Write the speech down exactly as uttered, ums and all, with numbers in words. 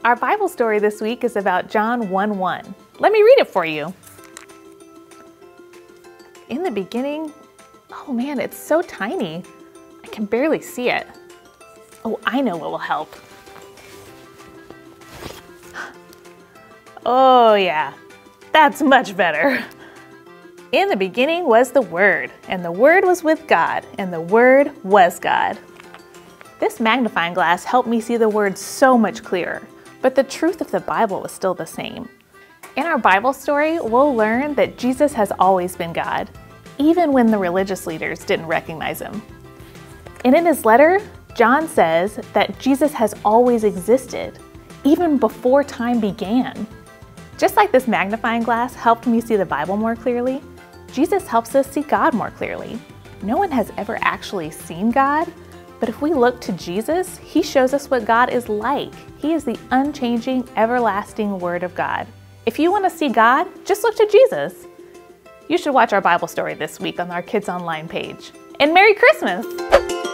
Our Bible story this week is about John one one. Let me read it for you. In the beginning, oh man, it's so tiny. I can barely see it. Oh, I know what will help. Oh yeah, that's much better. In the beginning was the Word, and the Word was with God, and the Word was God. This magnifying glass helped me see the Word so much clearer, but the truth of the Bible was still the same. In our Bible story, we'll learn that Jesus has always been God, even when the religious leaders didn't recognize him. And in his letter, John says that Jesus has always existed, even before time began. Just like this magnifying glass helped me see the Bible more clearly, Jesus helps us see God more clearly. No one has ever actually seen God, but if we look to Jesus, he shows us what God is like. He is the unchanging, everlasting Word of God. If you want to see God, just look to Jesus. You should watch our Bible story this week on our Kids Online page. And Merry Christmas!